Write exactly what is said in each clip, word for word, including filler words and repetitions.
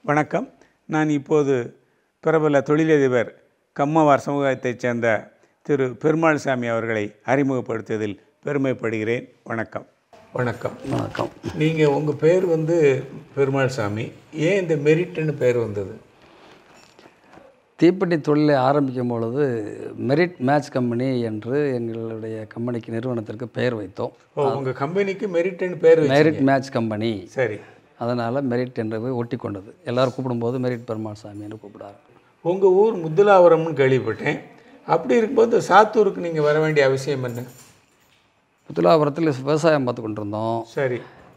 வணக்கம். நான் இப்போது பிரபல தொழிலதிபர் கம்மவார் சமுதாயத்தைச் சேர்ந்த திரு பெருமாள் சாமி அவர்களை அறிமுகப்படுத்துவதில் பெருமைப்படுகிறேன். வணக்கம். வணக்கம். வணக்கம். நீங்கள் உங்கள் பேர் வந்து பெருமாள் சாமி, ஏன் இந்த மெரிட்னு பேர் வந்தது? தீப்பெட்டி தொழிலை ஆரம்பிக்கும் பொழுது மெரிட் மேட்ச் கம்பெனி என்று எங்களுடைய கம்பெனிக்கு நிறுவனத்திற்கு பெயர் வைத்தோம். ஓ, உங்கள் கம்பெனிக்கு மெரிட்னு பேர்? Merit match company. சரி. அதனால் மெரிட் என்று ஒட்டி கொண்டது. எல்லோரும் கூப்பிடும்போது மெரிட் பெருமாள் சாமி என்று கூப்பிடாரு. உங்கள் ஊர் முத்துலாவரம்னு கேள்விப்பட்டேன். அப்படி இருக்கும்போது சாத்தூருக்கு நீங்கள் வர வேண்டிய அவசியம் என்ன? முத்துலாபுரத்தில் விவசாயம் பார்த்து கொண்டிருந்தோம். சரி.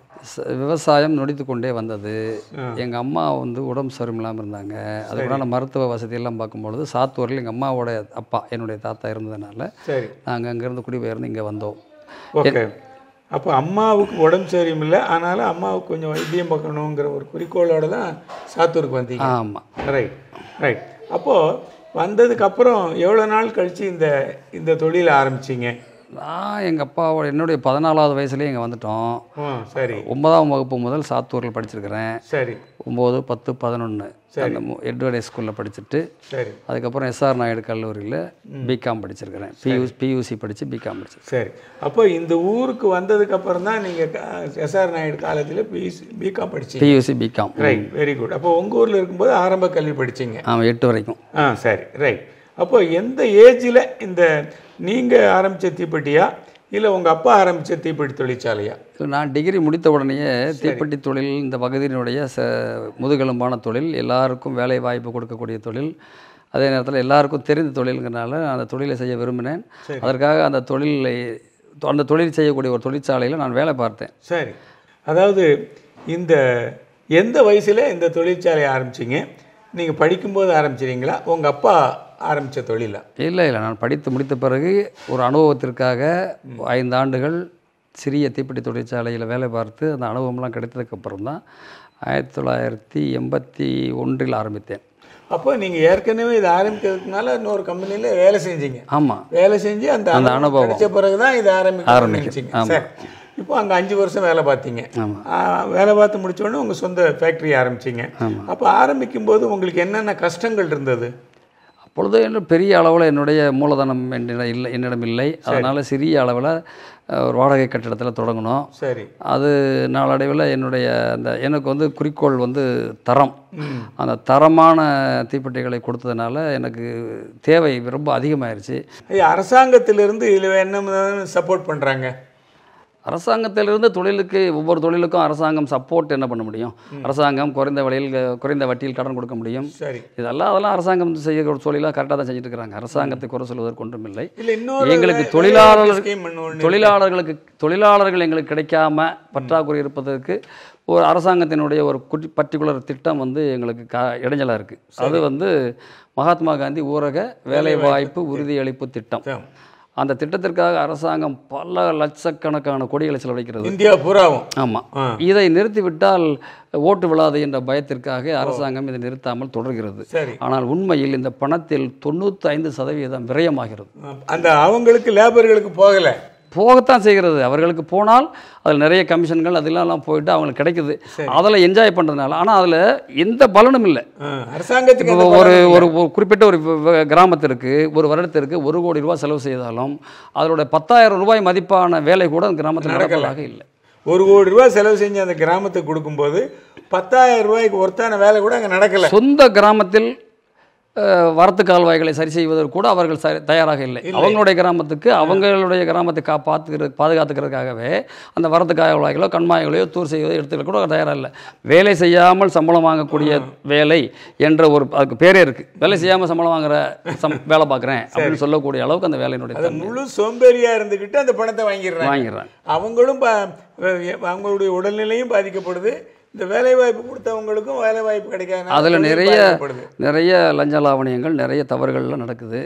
விவசாயம் நொடித்து கொண்டே வந்தது. எங்கள் அம்மா வந்து உடம்பு சரியில்லாமல் இருந்தாங்க. அதுக்குள்ள மருத்துவ வசதியெல்லாம் பார்க்கும்பொழுது சாத்தூரில் எங்கள் அம்மாவோட அப்பா என்னுடைய தாத்தா இருந்ததுனால சரி நாங்கள் அங்கேருந்து குடிபெயர்ந்து இங்கே வந்தோம். ஓகே. அப்போ அம்மாவுக்கு உடம்பு சரியில்லை, ஆனாலும் அம்மாவுக்கு கொஞ்சம் வைத்தியம் பார்க்கணுங்கிற ஒரு குறிக்கோளோடு தான் சாத்தூருக்கு வந்தீங்க. ஆமாம். Right right. அப்போது வந்ததுக்கப்புறம் எவ்வளோ நாள் கழித்து இந்த இந்த தொழிலை ஆரம்பிச்சிங்க? நான் எங்கள் அப்பாவோட என்னுடைய பதினாலாவது வயசுலேயே இங்கே வந்துட்டோம். சரி. ஒன்பதாம் வகுப்பு முதல் சாத்தூரில் படிச்சிருக்கிறேன். சரி. ஒம்பது பத்து பதினொன்று அந்த எட்வர்டே ஸ்கூலில் படிச்சுட்டு சரி அதுக்கப்புறம் எஸ்ஆர் நாயுடு கல்லூரியில் பிகாம் படிச்சிருக்கிறேன். பியூ பியூசி படித்து பிகாம் படிச்சிருக்கேன். சரி. அப்போ இந்த ஊருக்கு வந்ததுக்கப்புறம் தான் நீங்கள் எஸ்ஆர் நாயுடு காலேஜில் பியூசி பிகாம் படிச்சிங்க? PUC BCom. Right, very good. அப்போ உங்கள் ஊரில் இருக்கும்போது ஆரம்ப கல்வி படிச்சிங்க? ஆமாம், எட்டு வரைக்கும். ஆ சரி, ரைட். அப்போ எந்த ஏஜில் இந்த நீங்கள் ஆரம்பித்த தீப்பெட்டியா இல்லை உங்கள் அப்பா ஆரம்பித்த தீப்பெட்டி தொழிற்சாலையா? நான் டிகிரி முடித்த உடனேயே தீப்பெட்டி தொழில் இந்த பகுதியினுடைய ச முதுகெலும்பான தொழில், எல்லாருக்கும் வேலை வாய்ப்பு கொடுக்கக்கூடிய தொழில், அதே நேரத்தில் எல்லாருக்கும் தெரிந்த தொழிலுங்கிறனால அந்த தொழிலை செய்ய விரும்பினேன். அதற்காக அந்த தொழிலை அந்த தொழில் செய்யக்கூடிய ஒரு தொழிற்சாலையில் நான் வேலை பார்த்தேன். சரி. அதாவது இந்த எந்த வயசில் இந்த தொழிற்சாலையை ஆரம்பிச்சிங்க? நீங்கள் படிக்கும்போது ஆரம்பிச்சிங்களா, உங்கள் அப்பா ஆரம்பித்த தொழிலா? இல்லை இல்லை நான் படித்து முடித்த பிறகு ஒரு அனுபவத்திற்காக ஐந்து ஆண்டுகள் சிறிய தீப்பெட்டி தொழிற்சாலையில் வேலை பார்த்து அந்த அனுபவம்லாம் கிடைத்ததுக்கப்புறம் தான் ஆயிரத்தி தொள்ளாயிரத்தி எண்பத்தி ஒன்றில் ஆரம்பித்தேன். அப்போ நீங்கள் ஏற்கனவே இதை ஆரம்பிக்கிறதுனால இன்னொரு கம்பெனியில் வேலை செஞ்சீங்க? ஆமாம், வேலை செஞ்சு அந்த அந்த அனுபவம் கிடைச்ச பிறகு தான் இதை ஆரம்பிக்க ஆரம்பிச்சிங்க. சரி. இப்போ அங்கே அஞ்சு வருஷம் வேலை பார்த்தீங்க. வேலை பார்த்து முடித்தோடனே உங்கள் சொந்த ஃபேக்ட்ரி ஆரம்பிச்சிங்க. அப்போ ஆரம்பிக்கும்போது உங்களுக்கு என்னென்ன கஷ்டங்கள் இருந்தது? அப்பொழுது என்ன பெரிய அளவில் என்னுடைய மூலதனம் என்னிடம் இல்லை என்னிடம் இல்லை அதனால் சிறிய அளவில் ஒரு வாடகை கட்டிடத்தில் தொடங்கணும். சரி. அது நாளடைவில் என்னுடைய அந்த எனக்கு வந்து குறிக்கோள் வந்து தரம். அந்த தரமான தீப்பெட்டிகளை கொடுத்ததுனால எனக்கு தேவை ரொம்ப அதிகமாகிடுச்சு. அரசாங்கத்திலிருந்து இதில் என்ன சப்போர்ட் பண்ணுறாங்க? அரசாங்கத்திலிருந்து தொழிலுக்கு ஒவ்வொரு தொழிலுக்கும் அரசாங்கம் சப்போர்ட் என்ன பண்ண முடியும்? அரசாங்கம் குறைந்த விலையில் குறைந்த வட்டியில் கடன் கொடுக்க முடியும். சரி. இதெல்லாம் அதெல்லாம் அரசாங்கம் செய்ய தொழிலாக கரெக்டாக தான் செஞ்சுட்டு இருக்கிறாங்க. அரசாங்கத்தை குறை சொல்வதற்கு ஒன்றும் இல்லை. எங்களுக்கு தொழிலாளர்கள் தொழிலாளர்களுக்கு தொழிலாளர்கள் எங்களுக்கு கிடைக்காம பற்றாக்குறை இருப்பதற்கு ஒரு அரசாங்கத்தினுடைய ஒரு குட்டி பர்டிகுலர் திட்டம் வந்து எங்களுக்கு க இடைஞ்சலாக இருக்குது. அது வந்து மகாத்மா காந்தி ஊரக வேலைவாய்ப்பு உறுதியளிப்பு திட்டம். அந்த திட்டத்திற்காக அரசாங்கம் பல லட்சக்கணக்கான கோடிகளை செலவழிக்கிறது இந்தியா பூராவும். ஆமாம். இதை நிறுத்திவிட்டால் ஓட்டு விழாது என்ற பயத்திற்காக அரசாங்கம் இதை நிறுத்தாமல் தொடர்கிறது. ஆனால் உண்மையில் இந்த பணத்தில் தொண்ணூற்றி ஐந்து சதவீதம் விரயமாகிறது. அந்த அவங்களுக்கு லேபர்களுக்கு போகலை, போகத்தான் செய்கிறது. அவர்களுக்கு போனால் அதில் நிறைய கமிஷன்கள் அதெல்லாம் போயிட்டு அவங்களுக்கு கிடைக்குது. அதில் என்ஜாய் பண்ணுறதுனால. ஆனால் அதில் எந்த பலனும் இல்லை அரசாங்கத்துக்கு. ஒரு ஒரு குறிப்பிட்ட ஒரு கிராமத்திற்கு ஒரு வருடத்திற்கு ஒரு கோடி ரூபாய் செலவு செய்தாலும் அதோட பத்தாயிரம் ரூபாய் மதிப்பான வேலை கூட அந்த கிராமத்தில் நடக்கலாக இல்லை. ஒரு கோடி ரூபாய் செலவு செஞ்சு அந்த கிராமத்துக்கு கொடுக்கும்போது பத்தாயிரம் ரூபாய்க்கு ஒருத்தான வேலை கூட அங்கே நடக்கலை. சொந்த கிராமத்தில் வரத்து கால்வாய்களை சரி செய்வதற்கு கூட அவர்கள் சரி தயாராக இல்லை. அவங்களுடைய கிராமத்துக்கு அவங்களுடைய கிராமத்தை கா பார்த்துக்கிறது பாதுகாத்துக்கிறதுக்காகவே அந்த வரத்து கால்வாய்களோ கண்மாய்களையோ தூர் செய்வதோ எடுத்துக்க கூட தயாராக இல்லை. வேலை செய்யாமல் சம்பளம் வாங்கக்கூடிய வேலை என்ற ஒரு அதுக்கு பேரே இருக்குது. வேலை செய்யாமல் சம்பளம் வாங்குற சம் வேலை பார்க்குறேன் அப்படின்னு சொல்லக்கூடிய அளவுக்கு அந்த வேலையினுடைய முழு சோம்பேறியாக இருந்துக்கிட்டு அந்த பணத்தை வாங்கிடுறாங்க வாங்கிடுறாங்க அவங்களும் அவங்களுடைய உடல்நிலையும் பாதிக்கப்படுது. இந்த வேலைவாய்ப்பு கொடுத்தவங்களுக்கும் வேலைவாய்ப்பு கிடைக்காது. அதில் நிறைய நிறைய லஞ்ச லாவணியங்கள் நிறைய தவறுகள்லாம் நடக்குது.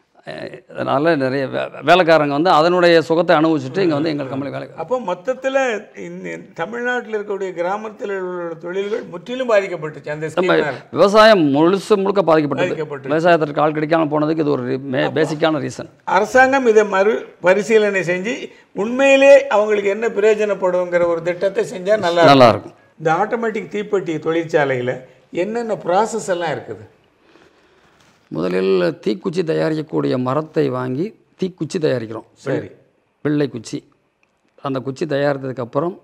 அதனால் நிறைய வே வேலைக்காரங்க வந்து அதனுடைய சுகத்தை அனுபவிச்சுட்டு இங்கே வந்து எங்கள் கம்பெனி வேலை. அப்போ மொத்தத்தில் இந்த தமிழ்நாட்டில் இருக்கக்கூடிய கிராமத்தில் உள்ள தொழில்கள் முற்றிலும் பாதிக்கப்பட்டுச்சு. அந்த விவசாயம் முழுசு முழுக்க பாதிக்கப்பட்டு விவசாயத்திற்கு ஆள் கிடைக்காமல் போனதுக்கு இது ஒரு பேசிக்கான ரீசன். அரசாங்கம் இதை மறு பரிசீலனை செஞ்சு உண்மையிலே அவங்களுக்கு என்ன பிரயோஜனப்படுங்கிற ஒரு திட்டத்தை செஞ்சால் நல்லா நல்லா இருக்கும். இந்த ஆட்டோமேட்டிக் தீப்பெட்டி தொழிற்சாலையில் என்னென்ன ப்ராசஸ் எல்லாம் இருக்குது? முதலில் தீக்குச்சி தயாரிக்கக்கூடிய மரத்தை வாங்கி தீக்குச்சி தயாரிக்கிறோம். சரி. வெள்ளை குச்சி. அந்த குச்சி தயாரித்ததுக்கப்புறம்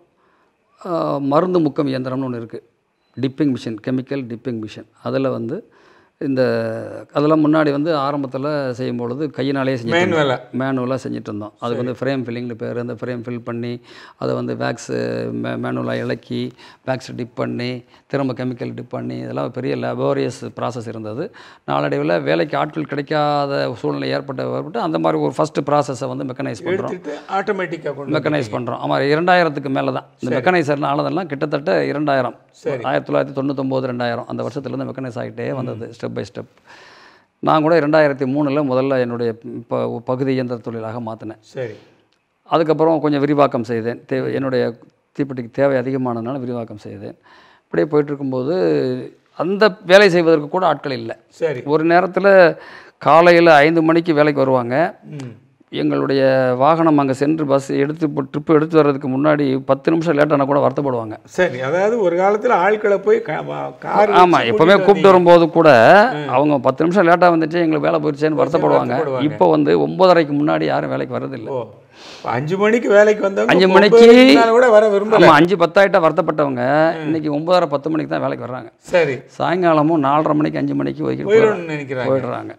மருந்து முக்கம் இயந்திரம்னு ஒன்று இருக்குது. Dipping machine, chemical dipping machine. அதில் வந்து இந்த அதெல்லாம் முன்னாடி வந்து ஆரம்பத்தில் செய்யும்பொழுது கையினாலே செஞ்சு மேனுவலாக செஞ்சுட்டு இருந்தோம். அதுக்கு வந்து ஃப்ரேம் ஃபில்லிங்னு பேர். அந்த ஃப்ரேம் ஃபில் பண்ணி அதை வந்து வேக்ஸு மே மேனுவலாக இலக்கி வேக்ஸ் டிப் பண்ணி திரும்ப கெமிக்கல் டிப் பண்ணி இதெல்லாம் பெரிய லெபோரியஸ் ப்ராசஸ் இருந்தது. நாளடைவில் வேலைக்கு ஆட்கள் கிடைக்காத சூழ்நிலை ஏற்பட்ட ஏற்பட்டு அந்த மாதிரி ஒரு ஃபஸ்ட்டு ப்ராசஸை வந்து மெக்கனைஸ் பண்ணுறோம், ஆட்டோமேட்டிக்காக மெக்கனைஸ் பண்ணுறோம். ஆமாம், இரண்டாயிரத்துக்கு மேலே தான் இந்த மெக்கனைசர்னு ஆனதெல்லாம் கிட்டத்தட்ட இரண்டாயிரம் ஆயிரத்தி தொள்ளாயிரத்தி தொண்ணூத்தொம்போது ரெண்டாயிரம் அந்த வருஷத்துலேருந்து மெக்கனைஸ் ஆகிட்டே வந்தது ஸ்டெப் பை ஸ்டெப். நான் கூட ரெண்டாயிரத்தி மூணில் முதல்ல என்னுடைய இப்போ பகுதி இயந்திர தொழிலாக மாற்றினேன். சரி. அதுக்கப்புறம் கொஞ்சம் விரிவாக்கம் செய்தேன். தேவை என்னுடைய தீப்பெட்டிக்கு தேவை அதிகமானதுனால விரிவாக்கம் செய்தேன். இப்படியே போயிட்டுருக்கும்போது அந்த வேலை செய்வதற்கு கூட ஆட்கள் இல்லை. சரி. ஒரு நேரத்தில் காலையில் ஐந்து மணிக்கு வேலைக்கு வருவாங்க. எங்களுடைய வாகனம் அங்கே சென்று பஸ் எடுத்து ட்ரிப்பு எடுத்து வர்றதுக்கு முன்னாடி பத்து நிமிஷம் லேட்டானா கூட வருத்தப்படுவாங்க. சரி. அதாவது ஒரு காலத்தில் ஆட்களை போய் கார், ஆமாம், எப்போவுமே கூப்பிட்டு வரும்போது கூட அவங்க பத்து நிமிஷம் லேட்டாக வந்துச்சு எங்களுக்கு வேலை போயிடுச்சேன்னு வருத்தப்படுவாங்க. இப்போ வந்து ஒன்பதரைக்கு முன்னாடி யாரும் வேலைக்கு வர்றதில்லை. அஞ்சு மணிக்கு வேலைக்கு வந்தவங்க அஞ்சு மணிக்கு கூட வர விரும்பல. ஆமாம், அஞ்சு பத்தாயிட்டா வருத்தப்பட்டவங்க இன்னைக்கு ஒன்பதரை பத்து மணிக்கு தான் வேலைக்கு வர்றாங்க. சரி. சாயங்காலமும் நாலரை மணிக்கு அஞ்சு மணிக்கு ஒதுக்கி போயிடுறாங்க.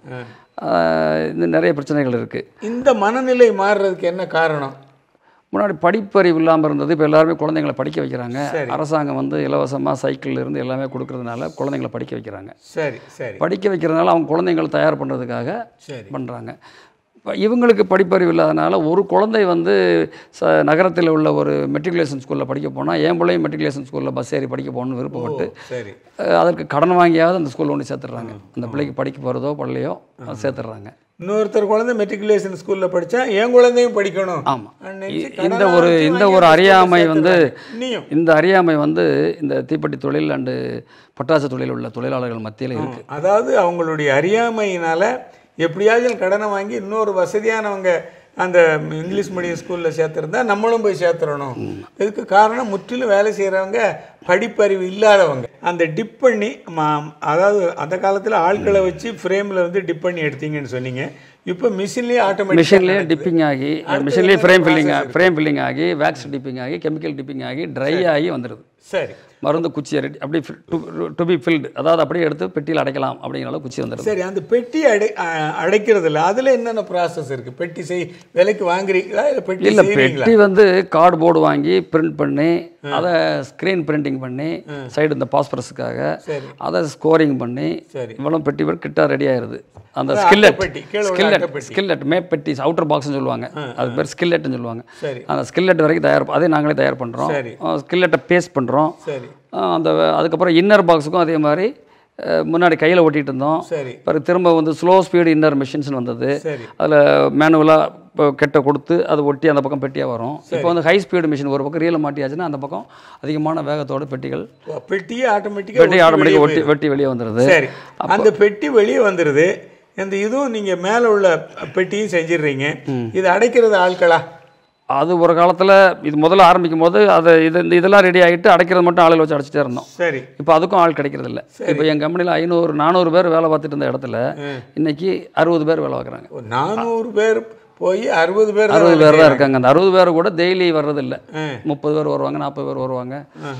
இந்த நிறைய பிரச்சனைகள் இருக்குது. இந்த மனநிலை மாறுறதுக்கு என்ன காரணம்? முன்னாடி படிப்பறிவு இல்லாமல் இருந்தது. இப்போ எல்லாருமே குழந்தைங்களை படிக்க வைக்கிறாங்க. அரசாங்கம் வந்து இலவசமாக சைக்கிள் இருந்து எல்லாமே கொடுக்கறதுனால குழந்தைங்களை படிக்க வைக்கிறாங்க. சரி சரி. படிக்க வைக்கிறதுனால அவங்க குழந்தைங்களை தயார் பண்ணுறதுக்காக பண்ணுறாங்க. இப்போ இவங்களுக்கு படிப்பறிவு இல்லாதனால ஒரு குழந்தை வந்து ச நகரத்தில் உள்ள ஒரு மெட்ரிகுலேஷன் ஸ்கூலில் படிக்க போனால் என் பிள்ளையும் மெட்ரிகுலேஷன் ஸ்கூலில் பஸ் ஏறி படிக்க போகணும்னு விருப்பப்பட்டு சரி அதற்கு கடன் வாங்கியாவது அந்த ஸ்கூலில் ஒன்று சேர்த்துடுறாங்க. அந்த பிள்ளைக்கு படிக்க போகிறதோ பள்ளியோ சேர்த்துடுறாங்க. இன்னொருத்தர் குழந்தை மெட்ரிகுலேஷன் ஸ்கூலில் படித்தா என் குழந்தையும் படிக்கணும். ஆமாம். இந்த ஒரு இந்த ஒரு அறியாமை வந்து இந்த அறியாமை வந்து இந்த தீப்பெட்டி தொழில் அண்டு பட்டாசு தொழில் உள்ள தொழிலாளர்கள் மத்தியில் இருக்குது. அதாவது அவங்களுடைய அறியாமையினால் எப்படியாவது கடனை வாங்கி இன்னொரு வசதியானவங்க அந்த இங்கிலீஷ் மீடியம் ஸ்கூலில் சேர்த்துருந்தா நம்மளும் போய் சேர்த்துடணும். இதுக்கு காரணம் முற்றிலும் வேலை செய்கிறவங்க படிப்பறிவு இல்லாதவங்க. அந்த டிப் பண்ணி அதாவது அந்த காலத்தில் ஆட்களை வச்சு ஃப்ரேமில் வந்து டிப் பண்ணி எடுத்தீங்கன்னு சொன்னீங்க. இப்போ மிஷின்லேயே ஆட்டோமேட்டிக் மிஷின்லேயே டிப்பிங் ஆகி மிஷின்லேயே ஃப்ரேம் ஃபில்லிங் ஃப்ரேம் ஃபில்லிங் ஆகி வேக்ஸ் டிப்பிங் ஆகி கெமிக்கல் டிப்பிங் ஆகி ட்ரை ஆகி வந்துடுது. சரி. மருந்து குச்சியை ரெடி அப்படி டு பி ஃபில்டு, அதாவது அப்படியே எடுத்து பெட்டியில் அடைக்கலாம் அப்படிங்கிற அளவு குச்சி வந்துடுது. சரி. அந்த பெட்டி அடை அடைக்கிறதுல அதில் என்னென்ன ப்ராசஸ் இருக்குது? பெட்டி செய் விலைக்கு வாங்குறீங்களா இல்லை பெட்டி? இல்லை, பெட்டி வந்து கார்ட்போர்டு வாங்கி பிரிண்ட் பண்ணி அதை ஸ்க்ரீன் பிரிண்டிங் பண்ணி சைடு இந்த பாஸ்பரஸுக்காக அதை ஸ்கோரிங் பண்ணி இவ்வளோ பெட்டி பேர் கிட்ட ரெடி ஆயிடுது. அந்த ஸ்கில்லெட் ஸ்கில்லெட் ஸ்கில்லெட் மேப் பெட்டி அவுட்டர் பாக்ஸ்னு சொல்லுவாங்க, அது பேர் ஸ்கில்லெட்னு சொல்லுவாங்க. அந்த ஸ்கில்லெட் வரைக்கும் தயார் அதே நாங்களே தயார் பண்ணுறோம். ஸ்கில்லெட்டை பேஸ்ட் பண்ணுறோம். அந்த அதுக்கப்புறம் இன்னர் பாக்ஸுக்கும் அதே மாதிரி முன்னாடி கையில் ஓட்டிகிட்டு இருந்தோம். பிறகு திரும்ப வந்து ஸ்லோ ஸ்பீடு இன்னர் மிஷின்ஸ்னு வந்தது. அதில் மேனுவலாக இப்போ கெட்ட கொடுத்து அதை ஒட்டி அந்த பக்கம் பெட்டியாக வரும். இப்போ வந்து ஹை ஸ்பீடு மிஷின் ஒரு பக்கம் ரீல மாட்டியாச்சுன்னா அந்த பக்கம் அதிகமான வேகத்தோட பெட்டிகள் பெட்டியே ஆட்டோமேட்டிக்காக பெட்டி ஆட்டோமேட்டிக்காக ஒட்டி வெட்டி வெளியே வந்துடுது. அந்த பெட்டி வெளியே வந்துடுது. இந்த இதுவும் நீங்கள் மேலே உள்ள பெட்டியும் செஞ்சிடுறீங்க. இது அடைக்கிறது ஆட்களா? அது ஒரு காலத்தில் இது முதல்ல ஆரம்பிக்கும் போது அதை இது இந்த இதெல்லாம் ரெடி ஆகிட்டு அடைக்கிறது மட்டும் ஆளுகள் வச்சு அடைச்சிட்டே இருந்தோம். சரி. இப்போ அதுக்கும் ஆள் கிடைக்கிறது இல்லை. இப்போ என் கம்பெனியில் ஐநூறு நானூறு பேர் வேலை பார்த்துட்டு இருந்த இடத்துல இன்னைக்கு அறுபது பேர் வேலை பார்க்குறாங்க. நானூறு பேர் போய் அறுபது பேர் அறுபது பேர் தான் இருக்காங்க. அந்த அறுபது பேர் கூட டெய்லி வர்றதில்லை. முப்பது பேர் வருவாங்க, நாற்பது பேர் வருவாங்க.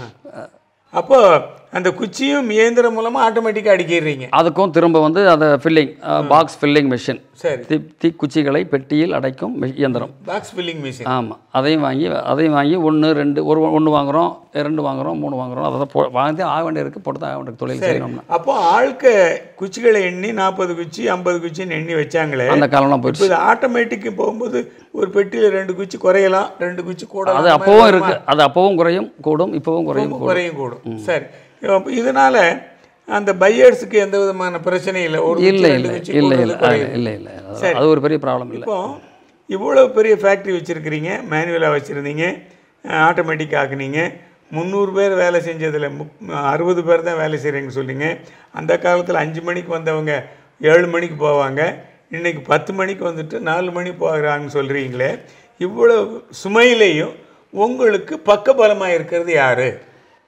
அப்போ அந்த குச்சியும் இயந்திரம் மூலமாக ஆட்டோமேட்டிக்காக அடிக்கிறீங்க. அதுக்கும் திரும்ப வந்து அதை ஃபில்லிங் பாக்ஸ் ஃபில்லிங் மிஷின். சரி. தீ தீக்குச்சிகளை பெட்டியில் அடைக்கும் இயந்திரம் பாக்ஸ் ஃபில்லிங் மிஷின். ஆமாம். அதையும் வாங்கி அதையும் வாங்கி ஒன்று ரெண்டு ஒரு ஒன்று வாங்குகிறோம், ரெண்டு வாங்குகிறோம், மூணு வாங்குகிறோம். அதை போ வாங்கி ஆக வேண்டியிருக்கு, போட்டு தான் ஆக வேண்டிய தொழில் செய்யணும்னா. அப்போ ஆளுக்கு குச்சிகளை எண்ணி நாற்பது குச்சி ஐம்பது குச்சின்னு எண்ணி வச்சாங்களே, அந்த காலம்லாம் போயிடுச்சு. இது ஆட்டோமேட்டிக்கு போகும்போது ஒரு பெட்டியில் ரெண்டு குச்சி குறையலாம், ரெண்டு குச்சி கூட அது அப்போவும் இருக்குது. அது அப்போவும் குறையும் கூடும், இப்போவும் குறையும் குறையும் கூடும். சரி. இதனால அந்த பையர்ஸுக்கு எந்த விதமான பிரச்சனையும் இல்லை. ஒரு இல்லை இல்லை இல்லை இல்லை இல்லை இல்லை அது ஒரு பெரிய ப்ராப்ளம் இல்லை. இப்போ இவ்வளோ பெரிய ஃபேக்ட்ரி வச்சுருக்கிறீங்க, மேனுவலாக வச்சுருந்தீங்க, ஆட்டோமேட்டிக் ஆக்குனீங்க. முந்நூறு பேர் வேலை செஞ்சதில் முப் அறுபது பேர் தான் வேலை செய்கிறீங்கன்னு சொன்னீங்க. அந்த காலத்தில் அஞ்சு மணிக்கு வந்தவங்க ஏழு மணிக்கு போவாங்க. இன்றைக்கி பத்து மணிக்கு வந்துட்டு நாலு மணி போகிறாங்கன்னு சொல்கிறீங்களே. இவ்வளோ சுமையிலையும் உங்களுக்கு பக்கபலமாக இருக்கிறது யார்?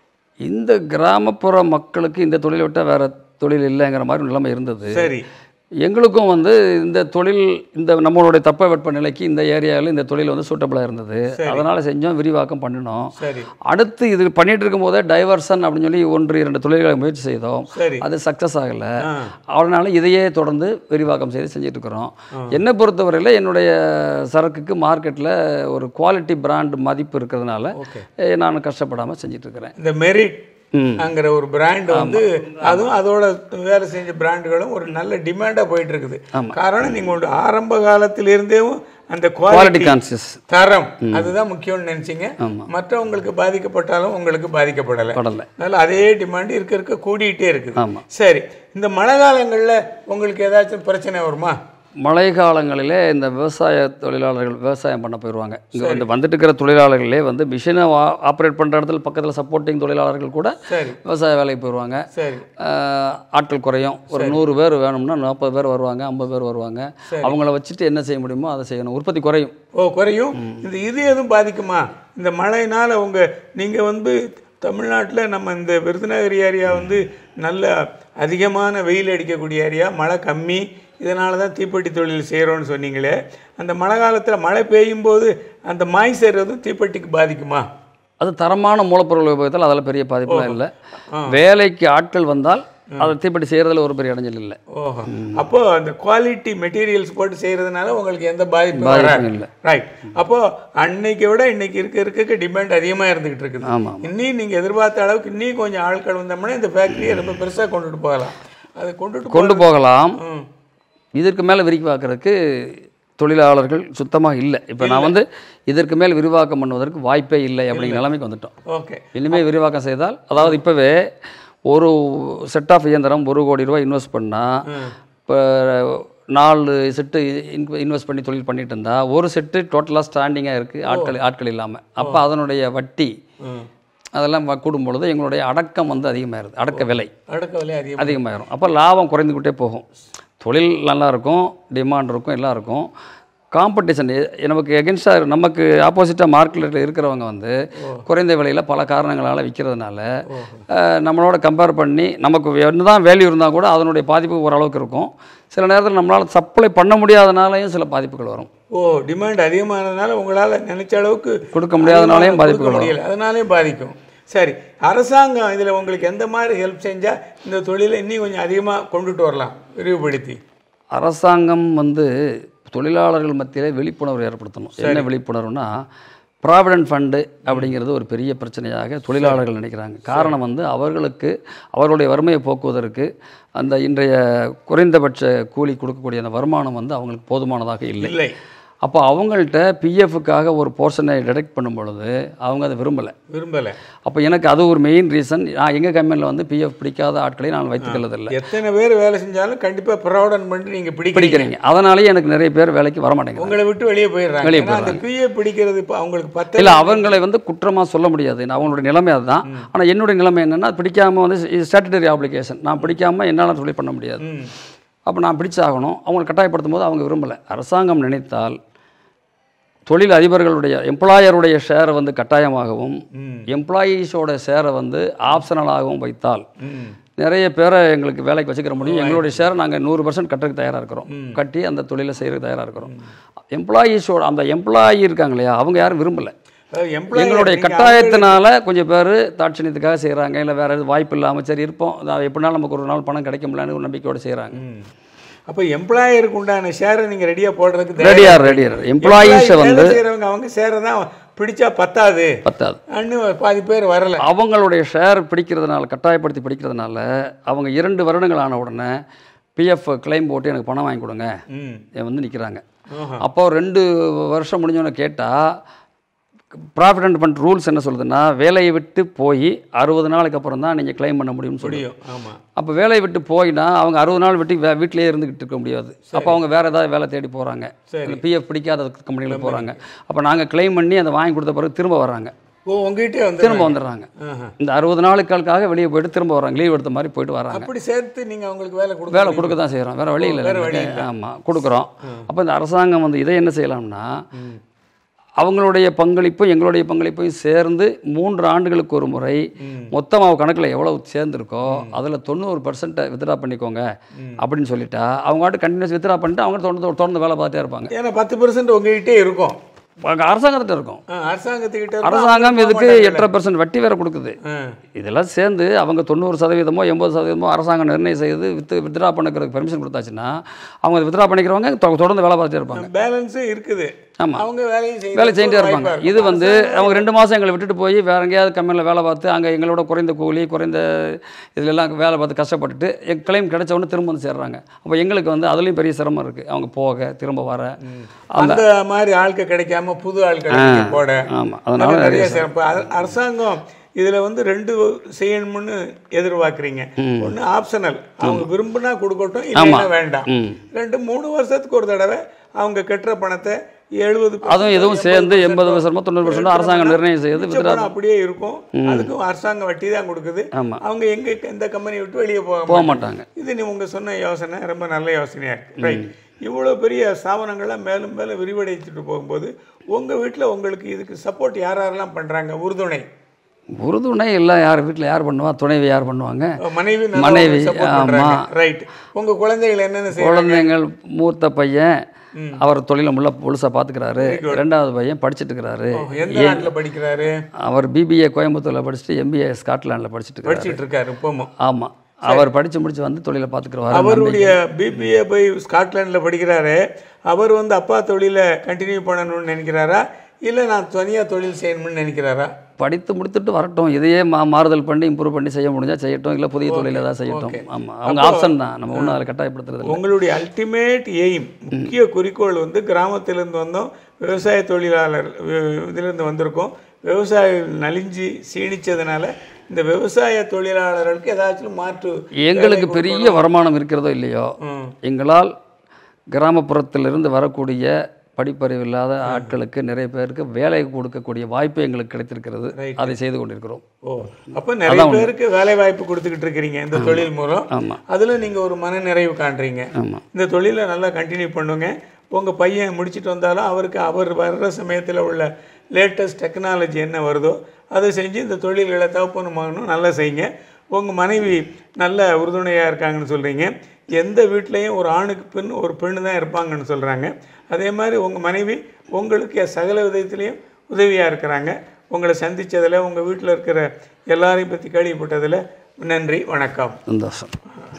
இந்த கிராமப்புற மக்களுக்கு இந்த தொழிலை விட்டால் வேறு தொழில் இல்லைங்கிற மாதிரி நிலைமை இருந்தது. சரி. எங்களுக்கும் வந்து இந்த தொழில் இந்த நம்மளுடைய தட்ப வெப்ப நிலைக்கு இந்த ஏரியாவில் இந்த தொழில் வந்து சூட்டபிளாக இருந்தது. அதனால் செஞ்சோம், விரிவாக்கம் பண்ணினோம். அடுத்து இது பண்ணிகிட்டு இருக்கும்போதே டைவர்சன் அப்படின்னு சொல்லி ஒன்று இரண்டு தொழில்களை முயற்சி செய்தோம். அது சக்ஸஸ் ஆகலை. அதனால் இதையே தொடர்ந்து விரிவாக்கம் செய்து செஞ்சுட்டு இருக்கிறோம். என்னை பொறுத்தவரையில் என்னுடைய சரக்குக்கு மார்க்கெட்டில் ஒரு குவாலிட்டி பிராண்ட் மதிப்பு இருக்கிறதுனால நான் கஷ்டப்படாமல் செஞ்சிட்ருக்கிறேன். இந்த மெரிட் அங்கிற ஒரு பிராண்ட் வந்து அதுவும் அதோட வேலை செஞ்ச பிராண்டுகளும் ஒரு நல்ல டிமாண்டாக போயிட்டு இருக்குது. காரணம் நீங்கள் உங்களோட ஆரம்ப காலத்திலிருந்தே அந்த குவாலிட்டி கான்சியஸ் தரம் அதுதான் முக்கியம்னு நினைச்சீங்க. மற்றவங்களுக்கு பாதிக்கப்பட்டாலும் உங்களுக்கு பாதிக்கப்படலை. அதனால அதே டிமாண்ட் இருக்க இருக்க கூடிக்கிட்டே இருக்குது. சரி, இந்த மழை காலங்களில் உங்களுக்கு ஏதாச்சும் பிரச்சனை வருமா? மழை காலங்களிலே இந்த விவசாய தொழிலாளர்கள் விவசாயம் பண்ண போயிடுவாங்க. இங்கே வந்து வந்துட்டு இருக்கிற தொழிலாளர்களே வந்து மிஷினை ஆப்ரேட் பண்ணுற இடத்துல பக்கத்தில் சப்போர்ட்டிங் தொழிலாளர்கள் கூட விவசாய வேலைக்கு போயிடுவாங்க. ஆட்கள் குறையும். ஒரு நூறு பேர் வேணும்னா நாற்பது பேர் வருவாங்க, ஐம்பது பேர் வருவாங்க. அவங்கள வச்சுட்டு என்ன செய்ய முடியுமோ அதை செய்யணும். உற்பத்தி குறையும். ஓ குறையும். இந்த இது எதுவும் பாதிக்குமா இந்த மழையினால்? உங்கள் நீங்கள் வந்து தமிழ்நாட்டில் நம்ம இந்த விருதுநகர் ஏரியா வந்து நல்ல அதிகமான வெயில் அடிக்கக்கூடிய ஏரியா, மழை கம்மி. இதனால தான் தீப்பெட்டி தொழில் செய்கிறோன்னு சொன்னீங்களே, அந்த மழை காலத்தில் மழை பெய்யும் போது அந்த மாய்ச்சர் எதுவும் தீப்பெட்டிக்கு பாதிக்குமா? அது தரமான மூலப்பொருள் உபயோகத்தால் அதில் பெரிய பாதிப்புலாம் இல்லை. வேலைக்கு ஆட்கள் வந்தால் அதை தீப்பெட்டி செய்கிறதுல ஒரு பெரிய இடைஞ்சல் இல்லை. ஓஹோ, அப்போது அந்த குவாலிட்டி மெட்டீரியல்ஸ் போட்டு செய்கிறதுனால உங்களுக்கு எந்த பாதிப்பும் இல்லை. ரைட். அப்போது அன்னைக்கு விட இன்னைக்கு இருக்க இருக்க டிமாண்ட் அதிகமாக இருந்துகிட்டு இருக்குது. ஆமாம். இன்னும் நீங்கள் எதிர்பார்த்த அளவுக்கு இன்னும் கொஞ்சம் ஆட்கள் வந்தோம்னா இந்த ஃபேக்ட்ரியை ரொம்ப பெருசாக கொண்டுட்டு போகலாம். அதை கொண்டுட்டு கொண்டு போகலாம். இதற்கு மேலே விரிவாக்கிறதுக்கு தொழிலாளர்கள் சுத்தமாக இல்லை. இப்போ நான் வந்து இதற்கு மேல் விரிவாக்கம் பண்ணுவதற்கு வாய்ப்பே இல்லை அப்படிங்கிற நிலைமைக்கு வந்துட்டோம். ஓகே. இனிமேல் விரிவாக்கம் செய்தால், அதாவது இப்போவே ஒரு செட் ஆஃப் இயந்திரம் ஒரு கோடி ரூபாய் இன்வெஸ்ட் பண்ணால் இப்போ நாலு செட்டு இன்வெஸ்ட் பண்ணி தொழில் பண்ணிட்டு இருந்தால் ஒரு செட்டு டோட்டலாக ஸ்டாண்டிங்காக இருக்குது, ஆட்கள் ஆட்கள் இல்லாமல். அப்போ அதனுடைய வட்டி அதெல்லாம் கூடும் பொழுது எங்களுடைய அடக்கம் வந்து அதிகமாகிடுது. அடக்க விலை அடக்க விலை அதிகமாகிடும். அப்போ லாபம் குறைந்துக்கிட்டே போகும். தொழில் நல்லா இருக்கும், டிமாண்ட் இருக்கும், எல்லாம் இருக்கும். காம்படிஷன் நமக்கு எகென்ஸ்டாக நமக்கு ஆப்போசிட்டாக மார்க்கெட்டில் இருக்கிறவங்க வந்து குறைந்த விலையில் பல காரணங்களால் விற்கிறதுனால நம்மளோட கம்பேர் பண்ணி நமக்கு என்ன தான் வேல்யூ இருந்தால் கூட அதனுடைய பாதிப்பு ஓரளவுக்கு இருக்கும். சில நேரத்தில் நம்மளால் சப்ளை பண்ண முடியாதனாலையும் சில பாதிப்புகள் வரும். ஓ, டிமாண்ட் அதிகமானதுனால உங்களால் நினைச்ச அளவுக்கு கொடுக்க முடியாதனாலையும் பாதிப்புகள் வரும். அதனாலேயும் பாதிக்கும். சரி, அரசாங்கம் இதில் உங்களுக்கு எந்த மாதிரி ஹெல்ப் செஞ்சால் இந்த தொழிலை இன்னும் கொஞ்சம் அதிகமாக கொண்டுட்டு வரலாம் விரிவுபடுத்தி? அரசாங்கம் வந்து தொழிலாளர்கள் மத்தியில் விழிப்புணர்வு ஏற்படுத்தணும். என்ன விழிப்புணர்வுனா, ப்ராவிடென்ட் ஃபண்டு அப்படிங்கிறது ஒரு பெரிய பிரச்சனையாக தொழிலாளர்கள் நினைக்கிறாங்க. காரணம் வந்து அவர்களுக்கு அவர்களுடைய வறுமையை போக்குவதற்கு அந்த இன்றைய குறைந்தபட்ச கூலி கொடுக்கக்கூடிய அந்த வருமானம் வந்து அவங்களுக்கு போதுமானதாக இல்லை. அப்போ அவங்கள்ட்ட பிஎஃப்க்காக ஒரு போர்ஷனை டிடெக்ட் பண்ணும் பொழுது அவங்க அதை விரும்பலை விரும்பலை அப்போ எனக்கு அது ஒரு மெயின் ரீசன். நான் எங்கள் கம்பெனியில் வந்து பிஎஃப் பிடிக்காத ஆட்களை நான் வைத்துக்கொள்ளதில்லை. எத்தனை பேர் வேலை செஞ்சாலும் கண்டிப்பாக ப்ராவிடென்ட் பண்ணிட்டு நீங்கள் பிடிக்கிறீங்க. அதனாலேயே எனக்கு நிறைய பேர் வேலைக்கு வர மாட்டேங்க. உங்களை விட்டு வெளியே போயிடுறாங்க. வெளியே போயிடுறாங்க. பிஎஃப் பிடிக்கிறது இப்போ அவங்களுக்கு பத்து இல்லை, அவங்களை வந்து குற்றமாக சொல்ல முடியாது. அவங்களுடைய நிலைமை அதுதான். ஆனால் என்னுடைய நிலைமை என்னென்னா, பிடிக்காமல் வந்து ஸ்டாட்டுட்டரி ஆப்ளிகேஷன், நான் பிடிக்காமல் என்னால் தொழில் பண்ண முடியாது. அப்போ நான் பிடிச்சாகணும். அவங்களை கட்டாயப்படுத்தும் போது அவங்க விரும்பலை. அரசாங்கம் நினைத்தால் தொழில் அதிபர்களுடைய எம்ப்ளாயருடைய ஷேரை வந்து கட்டாயமாகவும் எம்ப்ளாயீஸோட ஷேரை வந்து ஆப்ஷனலாகவும் வைத்தால் நிறைய பேரை எங்களுக்கு வேலைக்கு வச்சுக்கிற முடியும். எங்களுடைய ஷேரை நாங்கள் நூறு பர்சன்ட் கட்டுறதுக்கு தயாராக இருக்கிறோம். கட்டி அந்த தொழிலை செய்கிறதுக்கு தயாராக இருக்கிறோம். எம்ப்ளாயீஸோட அந்த எம்ப்ளாயி இருக்காங்க இல்லையா, அவங்க யாரும் விரும்பலை. எங்களுடைய கட்டாயத்தினால கொஞ்சம் பேர் தாட்சணியத்துக்காக செய்கிறாங்க. இல்லை வேறு எதுவும் வாய்ப்பு இல்லாமல் சரி இருப்போம், எப்படினாலும் நமக்கு ஒரு நாள் பணம் கிடைக்கும்லான்னு ஒரு நம்பிக்கையோடு செய்கிறாங்க. அப்போ எம்ப்ளாயருக்கு உண்டான ஷேரை நீங்கள் ரெடியாக போடுறதுக்கு ரெடியாக ரெடியாக எம்ப்ளாயீஸை வந்து செய்கிறவங்க அவங்க ஷேரை தான் பிடிச்சா பத்தாது பத்தாது இன்னும் பாதி பேர் வரலை. அவங்களுடைய ஷேர் பிடிக்கிறதுனால, கட்டாயப்படுத்தி பிடிக்கிறதுனால அவங்க இரண்டு வருடங்கள் ஆன உடனே பிஎஃப் கிளைம் போட்டு எனக்கு பணம் வாங்கி கொடுங்க வந்து நிற்கிறாங்க. அப்போ ரெண்டு வருஷம் முடிஞ்சவொன்னே கேட்டால் ப்ராவிடென்ட் ஃபண்ட் ரூல்ஸ் என்ன சொல்லுதுன்னா, வேலையை விட்டு போய் அறுபது நாளுக்கு அப்புறம் தான் நீங்கள் கிளைம் பண்ண முடியும்னு சொல்லியும். ஆமாம். அப்போ வேலையை விட்டு போயினா அவங்க அறுபது நாள் விட்டு வே வீட்டிலேயே இருந்துக்கிட்டு இருக்க முடியாது. அப்போ அவங்க வேறு ஏதாவது வேலை தேடி போகிறாங்க. பிஎஃப் பிடிக்காத கம்பெனியில் போகிறாங்க. அப்போ நாங்கள் கிளைம் பண்ணி அதை வாங்கி கொடுத்த பிறகு திரும்ப வர்றாங்க. ஓ, உங்ககிட்டே வந்து திரும்ப வந்துடுறாங்க. இந்த அறுபது நாளுக்காக வெளியே போயிட்டு திரும்ப வராங்க. லீவ் எடுத்த மாதிரி போயிட்டு வராங்க. அப்படி சேர்த்து நீங்கள் அவங்களுக்கு வேலை கொடுக்க வேலை கொடுக்க தான் செய்கிறோம். வேறு வழி இல்லை. ஆமாம், கொடுக்குறோம். அப்போ இந்த அரசாங்கம் வந்து இதை என்ன செய்யலாம்னா, அவங்களுடைய பங்களிப்பும் எங்களுடைய பங்களிப்பையும் சேர்ந்து மூன்று ஆண்டுகளுக்கு ஒரு முறை மொத்தம் அவ கணக்கில் எவ்வளோ சேர்ந்துருக்கோ அதில் தொண்ணூறு பர்சன்ட்டை வித்ட்ரா பண்ணிக்கோங்க அப்படின்னு சொல்லிட்டா அவங்க வாட்டு கண்டினியூஸ் வித்ட்ரா பண்ணிட்டு அவங்க தொடர்ந்து தொடர்ந்து வேலை பார்த்துட்டே இருப்பாங்க. ஏன்னா பத்து பர்சன்ட் உங்ககிட்டே இருக்கும், அரசாங்கத்திட்ட இருக்கும். அரசாங்கத்துக்கிட்ட அரசாங்கம் இதுக்கு எட்டரை பர்சன்ட் வட்டி வேற கொடுக்குது. இதெல்லாம் சேர்ந்து அவங்க தொண்ணூறு சதவீதமோ எண்பது சதவீதமோ அரசாங்கம் நிர்ணயம் செய்து வித் வித்ட்ரா பண்ணிக்கிறதுக்கு பெர்மிஷன் கொடுத்தாச்சுன்னா அவங்க வித்ட்ரா பண்ணிக்கிறவங்க தொடர்ந்து வேலை பார்த்துட்டே இருப்பாங்க. பேலன்ஸும் இருக்குது. ஆமாம், அவங்க வேலையும் வேலை செஞ்சுட்டே இருப்பாங்க. இது வந்து அவங்க ரெண்டு மாதம் எங்களை விட்டுட்டு போய் வேற எங்கேயாவது கம்பெனியில் வேலை பார்த்து அங்கே எங்களோட குறைந்த கூலி குறைந்த இதிலெல்லாம் வேலை பார்த்து கஷ்டப்பட்டுட்டு எங்கள் கிளைம் கிடைச்ச உடனே திரும்ப வந்து சேர்றாங்க. அப்போ எங்களுக்கு வந்து அதுலேயும் பெரிய சிரமம் இருக்குது. அவங்க போக திரும்ப வர அந்த மாதிரி ஆட்கள் கிடைக்காம புது ஆட்கள் போட. ஆமாம், அதனால நிறைய சிறப்பு. அரசாங்கம் இதில் வந்து ரெண்டு செய்யணும்னு எதிர்பார்க்குறீங்க. ஒன்று ஆப்ஷனல், அவங்க விரும்பினா கொடுக்கட்டும், இல்லைன்னா வேண்டாம். ரெண்டு மூணு வருஷத்துக்கு ஒரு தடவை அவங்க கட்டுற பணத்தை எழுபது அதுவும் எதுவும் சேர்ந்து எண்பது பர்சன்ட் தொண்ணூறு பர்சன்ட் அரசாங்கம் நிர்ணயம் செய்யுது. பணம் அப்படியே இருக்கும். அதுக்கும் அரசாங்கம் வட்டி தான் கொடுக்குது. அவங்க எங்க எந்த கம்பெனி விட்டு வெளியே போக போக மாட்டாங்க. இது நீ உங்க சொன்ன யோசனை ரொம்ப நல்ல யோசனையா இருக்கு. ரைட். இவ்வளோ பெரிய ஸ்தாபனங்கள்லாம் மேலும் மேலும் விரிவடைச்சிட்டு போகும்போது உங்கள் வீட்டில் உங்களுக்கு இதுக்கு சப்போர்ட் யார் யாரெல்லாம் பண்ணுறாங்க? உறுதுணை உறுதுணை எல்லாம் யார் வீட்டில் யார் பண்ணுவா? துணைவி யார் பண்ணுவாங்க? மனைவி மனைவி. ஆமாம், ரைட். உங்கள் குழந்தைகள் என்னென்ன செய்ய? குழந்தைங்கள் மூத்த பையன் அவர் தொழிலை முள்ள முழுசாக பார்த்துக்கிறாரு. ரெண்டாவது பையன் படிச்சுட்டு இருக்கிறாரு. எந்த நாட்டில் படிக்கிறாரு? அவர் பிபிஏ கோயம்புத்தூரில் படிச்சுட்டு எம்பிஏ ஸ்காட்லாண்டில் படிச்சுட்டு படிச்சுட்டு இருக்காரு இப்போவும். ஆமாம், அவர் படித்து முடிச்சு வந்து தொழிலை பார்த்துக்கிறவாரு. அவருடைய பிபிஏ போய் ஸ்காட்லாண்டில் படிக்கிறாரு. அவர் வந்து அப்பா தொழிலை கண்டினியூ பண்ணணும்னு நினைக்கிறாரா, இல்லை நான் தனியாக தொழில் செய்யணும்னு நினைக்கிறாரா? படித்து முடித்துட்டு வரட்டும், இதையே மா மாறுதல் பண்ணி இம்ப்ரூவ் பண்ணி செய்ய முடிஞ்சால் செய்யட்டும், இல்லை புதிய தொழில் ஏதாவது செய்யட்டும். ஆமாம், அவங்க ஆப்ஷன் தான், நம்ம ஒன்றும் அதில் கட்டாயப்படுத்துறது. உங்களுடைய அல்டிமேட் எய்ம், முக்கிய குறிக்கோள் வந்து கிராமத்திலேருந்து வந்தோம், விவசாய தொழிலாளர் இதிலேருந்து வந்திருக்கோம், விவசாயம் நலிஞ்சு சீணிச்சதுனால இந்த விவசாய தொழிலாளர்களுக்கு ஏதாச்சும் மாற்று. எங்களுக்கு பெரிய வருமானம் இருக்கிறதோ இல்லையோ, எங்களால் கிராமப்புறத்திலிருந்து வரக்கூடிய படிப்பறிவு இல்லாத ஆட்களுக்கு நிறைய பேருக்கு வேலை கொடுக்கக்கூடிய வாய்ப்பு எங்களுக்கு கிடைத்திருக்கிறது. அதை செய்து கொண்டிருக்கிறோம். ஓ, அப்போ நிறைய பேருக்கு வேலை வாய்ப்பு கொடுத்துக்கிட்டு இருக்கிறீங்க இந்த தொழில் மூலம். ஆமாம், அதில் நீங்கள் ஒரு மன நிறைவு காண்றீங்க. ஆமாம், இந்த தொழிலை நல்லா கண்டினியூ பண்ணுங்க. உங்கள் பையன் முடிச்சுட்டு வந்தாலும் அவருக்கு அவர் வர்ற சமயத்தில் உள்ள லேட்டஸ்ட் டெக்னாலஜி என்ன வருதோ அதை செஞ்சு இந்த தொழில்களை தகப்பனும் மகனும் நல்லா செய்யுங்க. உங்கள் மனைவி நல்ல உறுதுணையாக இருக்காங்கன்னு சொல்கிறீங்க. எந்த வீட்லேயும் ஒரு ஆணுக்கு பெண் ஒரு பெண்ணு தான் இருப்பாங்கன்னு சொல்கிறாங்க. அதே மாதிரி உங்கள் மனைவி உங்களுக்கு சகல விதத்துலேயும் உதவியாக இருக்கிறாங்க. உங்களை சந்தித்ததில், உங்கள் வீட்டில் இருக்கிற எல்லாரையும் பற்றி கேள்விப்பட்டதில் நன்றி, வணக்கம். சந்தோஷம்.